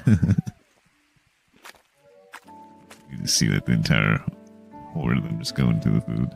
You just see that the entire horde of them just go into the food.